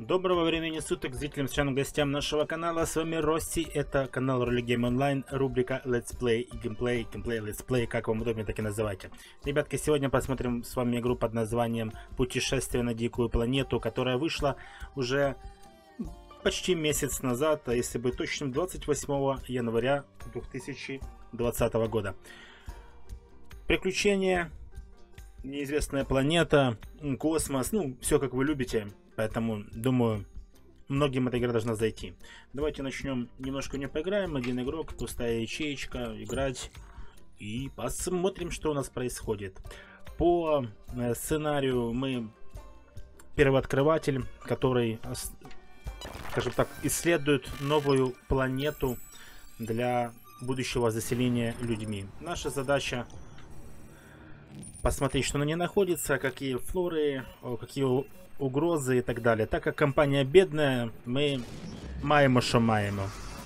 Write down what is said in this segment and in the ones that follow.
Доброго времени суток зрителям, членам, гостям нашего канала. С вами Рости. Это канал Роли Гейм Онлайн, рубрика Let's Play, геймплей, Let's Play, как вам удобнее, так и называйте. Ребятки, сегодня посмотрим с вами игру под названием Путешествие на дикую планету, которая вышла уже почти месяц назад, а если быть точным, 28 января 2020 года. Приключения, неизвестная планета, космос, ну, все как вы любите. Поэтому, думаю, многим эта игра должна зайти. Давайте начнем. Немножко не поиграем. Один игрок, пустая ячеечка, играть. И посмотрим, что у нас происходит. По сценарию мы первооткрыватель, который, скажем так, исследует новую планету для будущего заселения людьми. Наша задача посмотреть, что на ней находится, какие флоры, какие угрозы и так далее. Так как компания бедная, мы маємо, что маємо.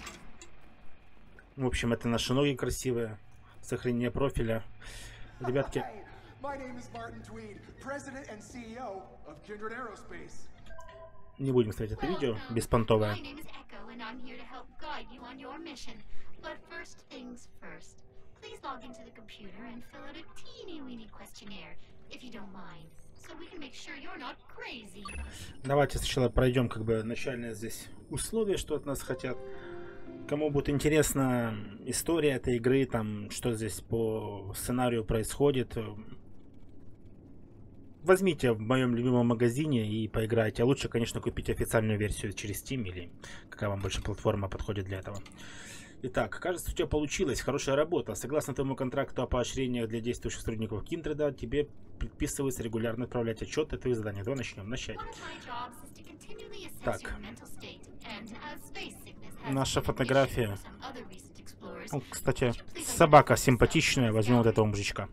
В общем, это наши ноги красивые. Сохранение профиля. Ребятки. Не будем ставить это видео беспонтовое. Please log into the computer and fill out a teeny-weeny questionnaire, if you don't mind, so we can make sure you're not crazy. Давайте сначала пройдем как бы начальные здесь условия, что от нас хотят. Кому будет интересна история этой игры, там, что здесь по сценарию происходит, возьмите в моем любимом магазине и поиграйте. А лучше, конечно, купить официальную версию через Steam или какая вам больше платформа подходит для этого. Итак, кажется, у тебя получилась хорошая работа. Согласно твоему контракту о поощрениях для действующих сотрудников Kindred, тебе предписывается регулярно отправлять отчеты о твоих заданиях. Давай начнем. Начать. Так. Наша фотография. Ну, кстати, собака симпатичная. Возьмем вот этого мужичка.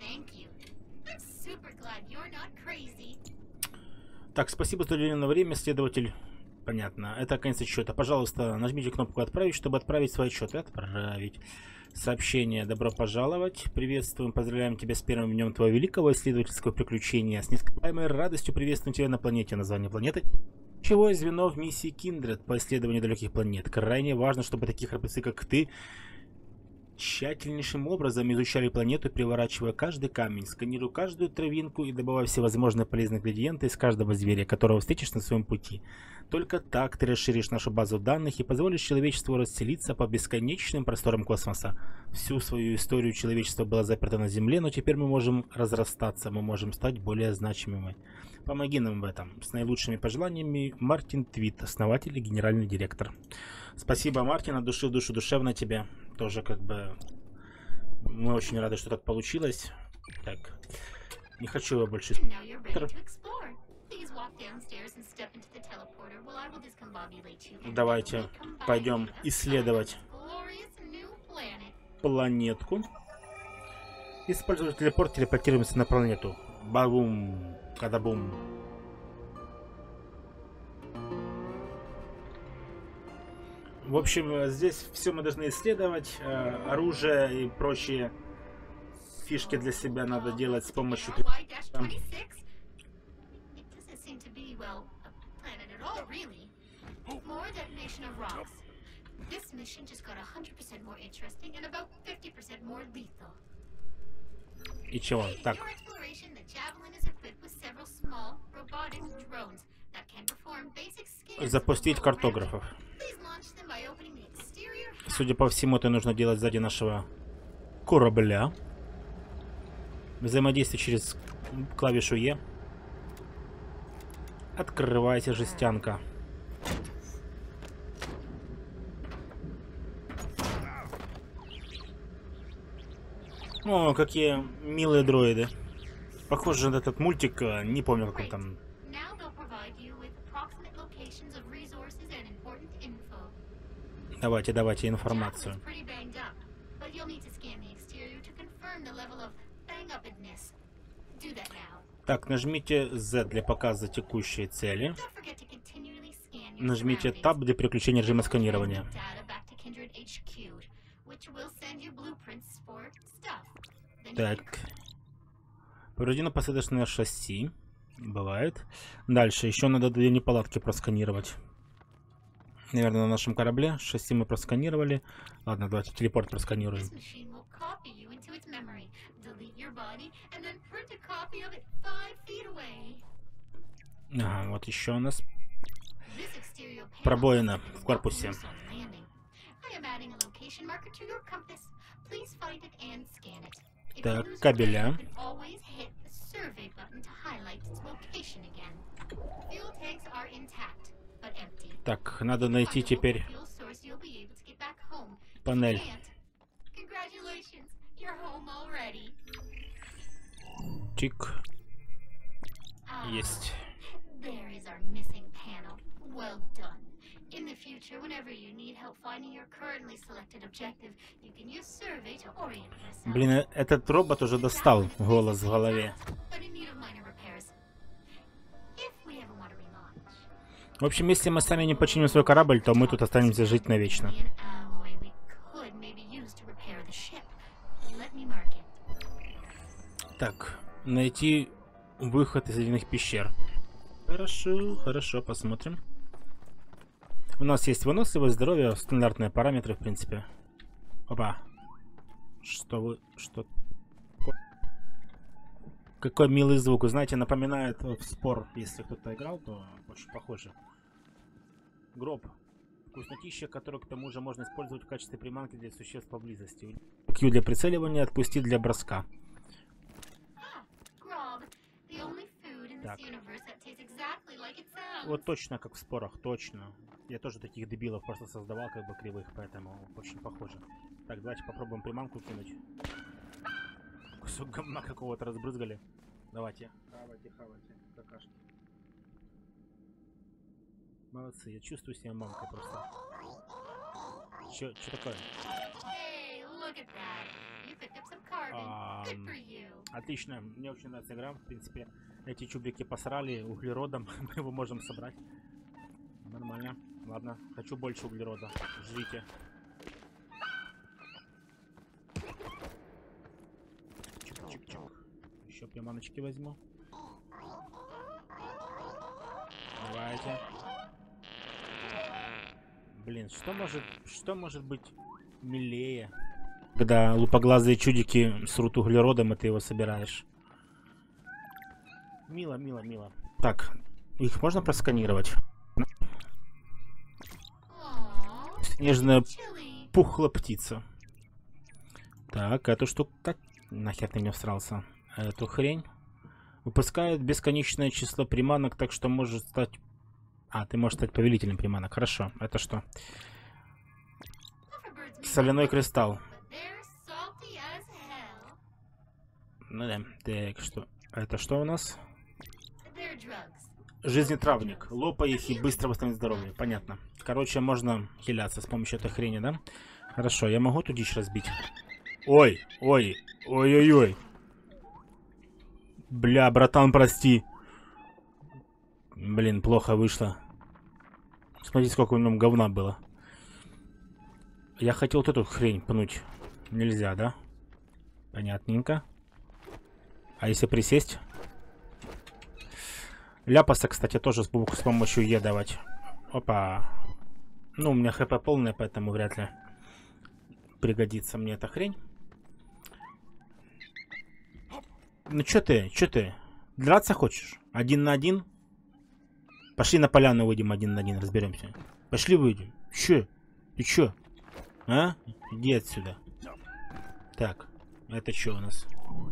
Так, спасибо за уделенное время, следователь. Понятно. Это конец отчета. Пожалуйста, нажмите кнопку «Отправить», чтобы отправить свой отчет. Отправить. Сообщение. Добро пожаловать. Приветствуем. Поздравляем тебя с первым днем твоего великого исследовательского приключения. С нескрываемой радостью приветствуем тебя на планете. Название планеты. Ключевое звено в миссии Kindred по исследованию далеких планет. Крайне важно, чтобы такие храбрецы, как ты, тщательнейшим образом изучали планету, переворачивая каждый камень, сканируя каждую травинку и добывая всевозможные полезные ингредиенты из каждого зверя, которого встретишь на своем пути. Только так ты расширишь нашу базу данных и позволишь человечеству расселиться по бесконечным просторам космоса. Всю свою историю человечество было заперто на Земле, но теперь мы можем разрастаться, мы можем стать более значимыми. Помоги нам в этом. С наилучшими пожеланиями, Мартин Твит, основатель и генеральный директор. Спасибо, Мартин, от души в душу душевно тебе. Тоже как бы мы очень рады, что так получилось. Так, не хочу его больше. Давайте пойдем исследовать планетку. Использовать телепорт, телепортируемся на планету. Бабум, кадабум. В общем, здесь все мы должны исследовать. Оружие и прочие фишки для себя надо делать с помощью... И чего? Так. Запустить картографов. Судя по всему, это нужно делать сзади нашего корабля. Взаимодействие через клавишу Е. Открывайте жестянка. О, какие милые дроиды. Похоже на этот мультик, не помню, как он там. Давайте, давайте информацию. Так, нажмите Z для показа текущей цели. Нажмите Tab для переключения режима сканирования. Так. Проведено посадочное шасси. Бывает. Дальше. Еще надо две неполадки просканировать. Наверное, на нашем корабле. 6 мы просканировали. Ладно, давайте телепорт просканируем. Ага, вот еще у нас пробоина в корпусе. Так, кабеля. Так, надо найти теперь панель. Чик. Есть. In the future, whenever you need help finding your currently selected objective, you can use survey to orient yourself. Блин, этот робот уже достал голос в голове. В общем, если мы сами не починим свой корабль, то мы тут останемся жить навечно. Так, найти выход из ледяных пещер. Хорошо, хорошо, посмотрим. У нас есть выносливость, здоровье, стандартные параметры, в принципе. Опа. Что вы... Что... Какой милый звук. Вы знаете, напоминает спор. Если кто-то играл, то очень похоже. Гроб. Вкуснотища, который к тому же можно использовать в качестве приманки для существ поблизости. Q для прицеливания, отпусти для броска. Так. Вот точно как в спорах, точно. Я тоже таких дебилов просто создавал, как бы кривых, поэтому очень похоже. Так, давайте попробуем приманку кинуть. Кусок говна какого-то разбрызгали. Давайте. Хавайте, хавайте. Какашки. Молодцы, я чувствую себя мамкой просто. Чё такое? Отлично, мне очень нравится игра. В принципе, эти чубики посрали углеродом. Мы его можем собрать. Нормально. Ладно, хочу больше углерода. Ждите. Чик-чик-чик. Еще приманочки возьму. Давайте. Блин, что может быть милее? Когда лупоглазые чудики срут углеродом, и ты его собираешь. Мило, мило, мило. Так, их можно просканировать? Снежная пухла птица. Так, эту штуку... Так, нахер ты мне всрался. Эту хрень. Выпускает бесконечное число приманок, так что может стать... А, ты можешь стать повелителем приманок. Хорошо. Это что? Соляной кристалл. Ну да. Так, что? Это что у нас? Жизнетравник. Лопай их и быстро восстановить здоровье. Понятно. Короче, можно хиляться с помощью этой хрени, да? Хорошо, я могу эту дичь разбить? Ой, ой, ой-ой-ой. Бля, братан, прости. Блин, плохо вышло. Смотрите, сколько в нем говна было. Я хотел вот эту хрень пнуть. Нельзя, да? Понятненько. А если присесть? Ляпаса, кстати, тоже с помощью Е давать. Опа. Ну, у меня хп полное, поэтому вряд ли пригодится мне эта хрень. Ну, чё ты? Драться хочешь? 1 на 1? Пошли на поляну выйдем 1 на 1, разберемся. Пошли выйдем. Чё? Ты чё? А? Иди отсюда. Так, это что у нас?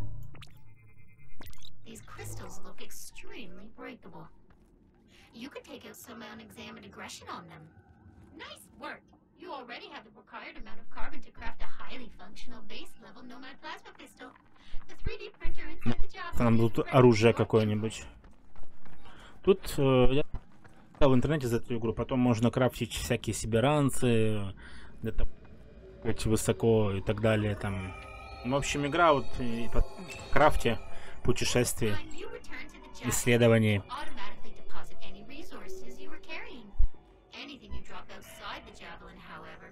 You could take out some unexamined aggression on them. Nice work. You already have the required amount of carbon to craft a highly functional base level nomad plasma pistol. The 3D printer inside the job. Нам тут оружие какое-нибудь. Тут я в интернете за эту игру, потом можно крафтить всякие себе ранцы, где-то высоко и так далее там. В общем, игра вот и по крафте, путешествие, исследование.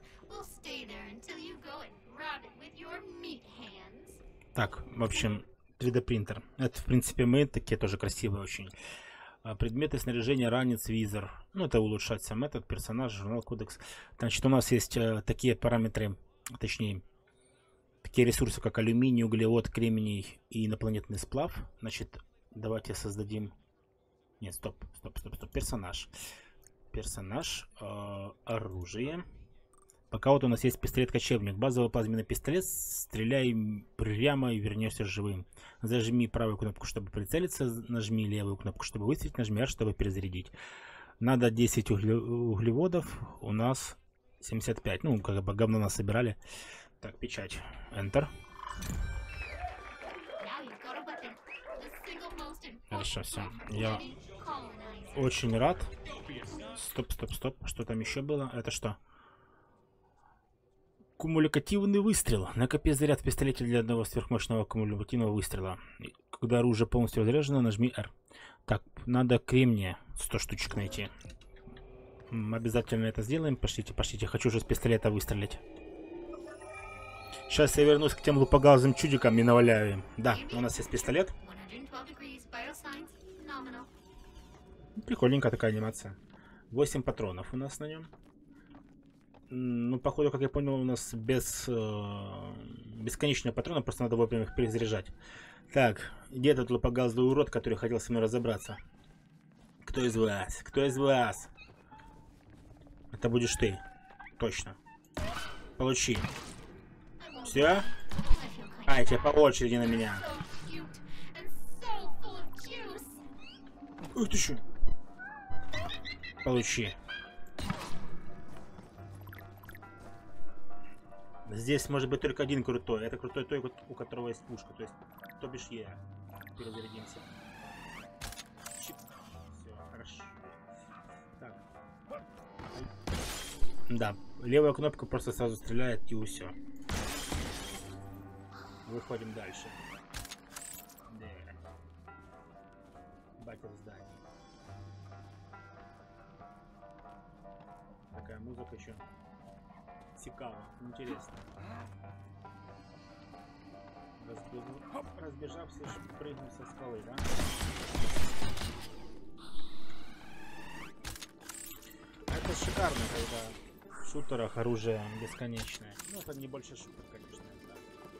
Так, в общем, 3D принтер. Это, в принципе, мы такие тоже красивые очень. Предметы снаряжения, ранец, визор. Ну, это улучшать сам этот персонаж, журнал, кодекс. Значит, у нас есть такие параметры, точнее, такие ресурсы, как алюминий, углерод, кремний и инопланетный сплав. Значит, давайте создадим... Нет, стоп. Персонаж. Персонаж, оружие. Пока вот у нас есть пистолет-кочевник. Базовый плазменный пистолет. Стреляй прямо и вернешься живым. Зажми правую кнопку, чтобы прицелиться. Нажми левую кнопку, чтобы выстрелить. Нажми R, чтобы перезарядить. Надо 10 углеводов. У нас 75. Ну, как бы говно нас собирали. Так, печать. Enter. Хорошо, все. Я очень рад. Стоп. Что там еще было? Это что? Кумулятивный выстрел. Накопи заряд в пистолете для одного сверхмощного кумулятивного выстрела. Когда оружие полностью разряжено, нажми R. Так, надо кремния 100 штучек найти. Обязательно это сделаем. Пошлите. Хочу уже с пистолета выстрелить. Сейчас я вернусь к тем лупоглазым чудикам и наваляю им. Да, у нас есть пистолет. Прикольненькая такая анимация. 8 патронов у нас на нем. Ну, походу, как я понял, у нас бесконечные патроны, просто надо вовремя их перезаряжать. Так, где этот лупоглазый урод, который хотел со мной разобраться? Кто из вас? Это будешь ты. Точно. Получи. Все? Тебе по очереди на меня. Ух ты что? Получи. Здесь может быть только один крутой. Это крутой той, у которого есть пушка. То есть, то бишь я. Перезарядимся. Все, хорошо. Так. Да, левая кнопка просто сразу стреляет и все. Выходим дальше. Батя в здании. Такая музыка еще. Цікаво, интересно. Разбежався, прыгнул со скалы, да? Это шикарно, когда в шутерах оружие бесконечное. Ну, это не больше шутер, конечно. Да.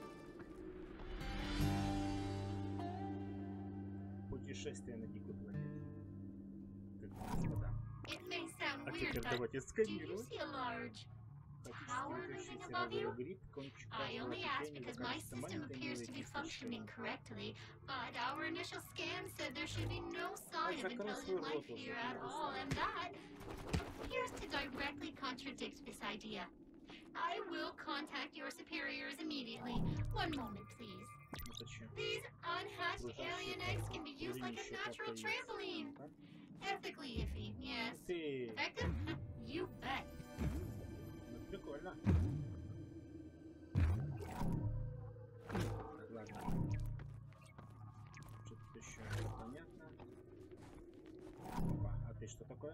Путешествие на дикую планету. Господа. А теперь давайте сканировать. Tower looming above you? I only asked because my system appears to be functioning correctly, but our initial scan said there should be no sign of intelligent life here at all, and that appears to directly contradict this idea. I will contact your superiors immediately. One moment, please. These unhatched alien eggs can be used like a natural trampoline. Ethically iffy, yes. Effective? You bet. Прикольно. Ладно. Что-то еще непонятно. Опа, а ты что такое?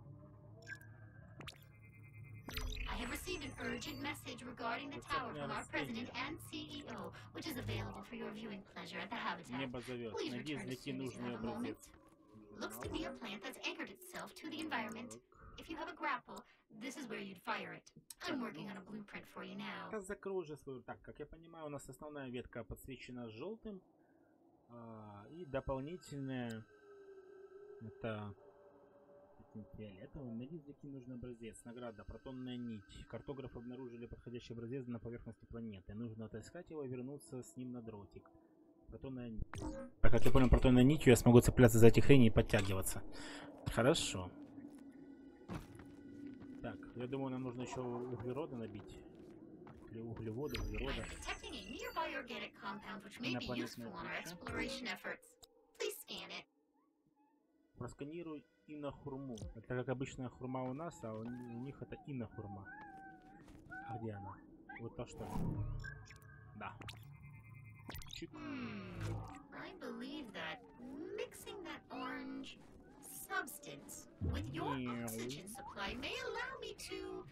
I have received an urgent message regarding the tower from our president and CEO, which is available for your viewing pleasure at the habitat. Небо зовет. Please Найди, return as извлеки soon as you нужный have a moment. образец. Looks to be a plant that's anchored itself to the environment. If you have a grapple, this is where you'd fire it. I'm working on a blueprint for you now. Закрой же свою. Так, как я понимаю, у нас основная ветка подсвечена желтым. И дополнительная это фиолетовым. Найди, извлеки нужный образец. Награда. Протонная нить. Картографы обнаружили подходящий образец на поверхности планеты. Нужно отыскать его и вернуться с ним на дротик. Протонная нить. Так, как я понял, протонной нитью я смогу цепляться за эти хрени и подтягиваться. Хорошо. Так, я думаю, нам нужно еще углерода набить. Или углеводы, углерода. Просканируй инохурму. Это как обычная хурма у нас, а у них это инохурма. А где она? Вот то, что ли? Да. Чик. I believe that mixing that orange substance with your oxygen supply may allow me to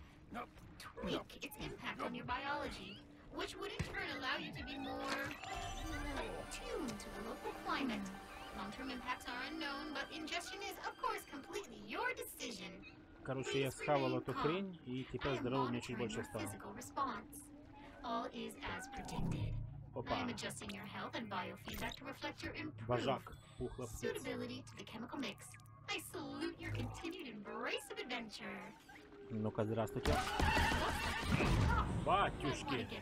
tweak its impact on your biology, which would in turn allow you to be more tuned to the local climate. Long-term impacts are unknown, but ingestion is, of course, completely your decision. Короче, я схавал эту хрень, и теперь здоровья мне чуть больше стало. All is as predicted. I Опа. am adjusting your health and biofeedback to reflect your Божак, improved пухло птиц. suitability to the chemical mix. I salute your continued embrace of adventure. Ну-ка, здравствуйте. Might wanna Батюшки. get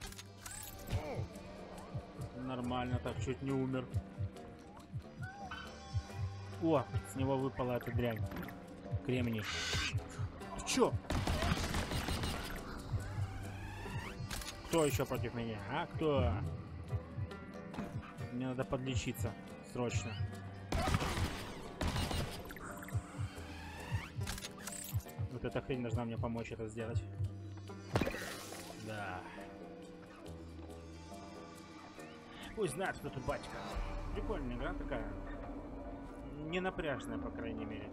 that. Нормально, так, чуть не умер. О, с него выпала эта дрянь. Кремний. Ты чё? Кто еще против меня? А кто? Мне надо подлечиться. Срочно. Вот эта хрень должна мне помочь это сделать. Да. Пусть знает, кто тут батька. Прикольная игра такая. Не напряжная, по крайней мере.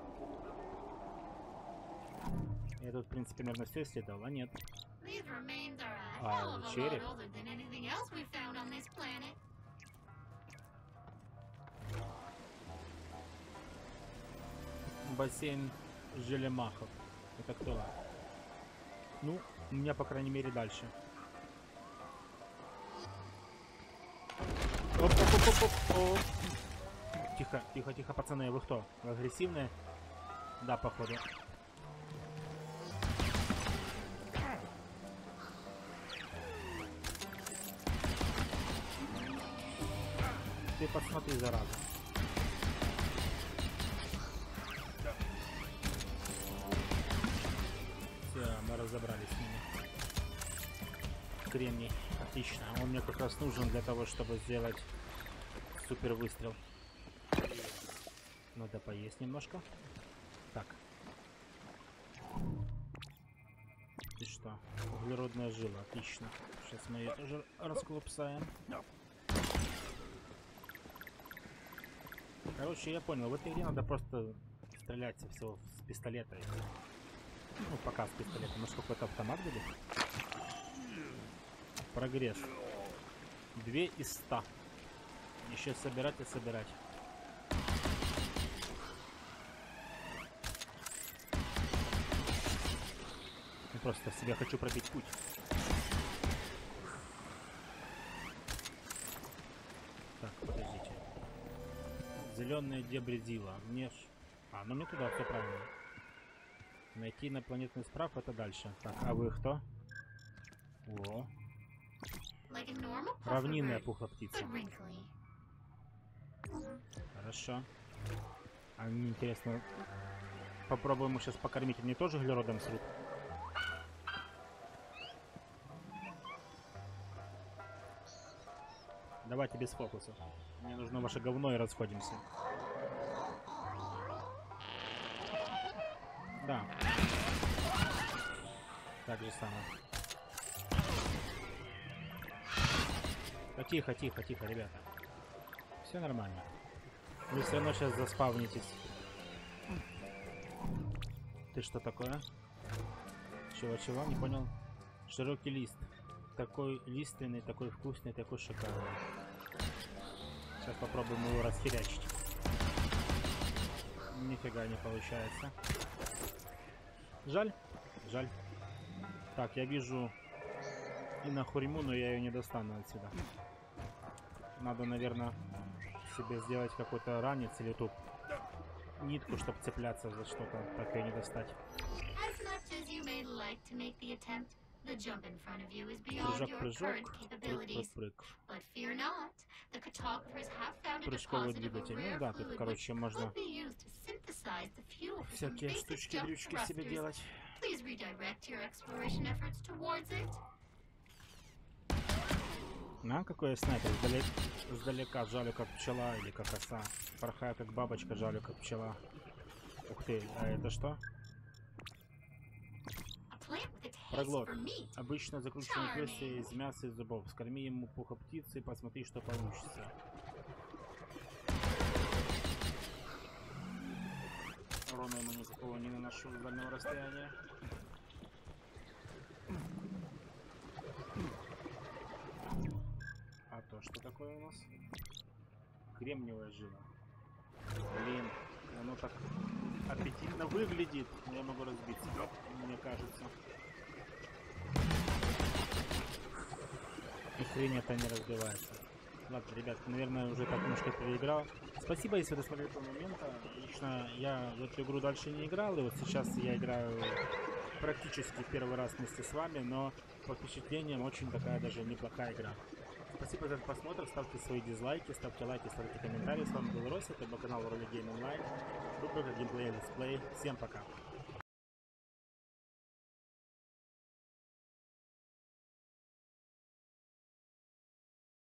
Я тут, в принципе, наверное, все исследовал, а нет. These remains are a hell of a lot череп. older than anything else we've found on this planet. Бассейн Желемахов. Это кто? Ну, у меня, по крайней мере, дальше. Оп-оп-оп-оп-оп. Тихо, тихо, тихо, пацаны, вы кто? Вы агрессивные? Да, походу. Ты посмотри, зараза. Все, мы разобрались с ними. Кремний. Отлично. Он мне как раз нужен для того, чтобы сделать супер выстрел. Надо поесть немножко. Так. И что? Углеродная жила. Отлично. Сейчас мы ее тоже расклопсаем. Короче, я понял. В этой игре надо просто стрелять со всего с пистолета. Ну, пока с пистолета. Может, какой-то автомат будет? Прогресс. 2 из 100. Еще собирать и собирать. Я просто себе хочу пробить путь. Так, подождите. Зеленые дебри Зила. Мне ж... А, ну мне туда, все правильно. Найти инопланетный справ, это дальше. Так, а вы кто? О. Равнинная пухлоптица. Хорошо. А мне интересно, попробуем сейчас покормить. Они тоже углеродом срут? Давайте без фокусов. Мне нужно ваше говно и расходимся. Да. Так же самое. Да тихо, тихо, тихо, ребята. Все нормально. Вы все равно сейчас заспавнитесь. Ты что такое? Чего-чего? Не понял. Широкий лист. Такой лиственный, такой вкусный, такой шикарный. Сейчас попробуем его расхерячить. Нифига не получается. Жаль. Жаль. Так, я вижу инохурьму, но я ее не достану отсюда. Надо, наверное, себе сделать какой-то ранец или тут нитку, чтобы цепляться за что-то. Так ее не достать. Прыжок, прыжок, прыг, прыжковый двигатель. Ну да, тут, короче, можно всякие штучки-дрючки себе делать. На, какой я снайпер. Издалека жалю как пчела или как оса. Порхаю как бабочка, жалю как пчела. Ух ты, а это что? Проглот. Обычно закрученный крысы из мяса и зубов. Скорми ему пухоптицы и посмотри, что получится. Урона ему никакого не наношу с дальнего расстояния. А то что такое? такое у нас? Кремниевая жила. Блин, оно так аппетитно выглядит. Но я могу разбить себя, мне кажется. И хрень это не разбивается. Ладно, ребят, наверное, уже так немножко переиграл. Спасибо, если досмотрели до момента. Лично я в эту игру дальше не играл, и вот сейчас я играю практически первый раз вместе с вами, но по впечатлениям очень такая даже неплохая игра. Спасибо за просмотр, ставьте свои дизлайки, ставьте лайки, ставьте комментарии. С вами был Рось, это был канал Roller Game Online, рубрика Gameplay Let's Play. Всем пока!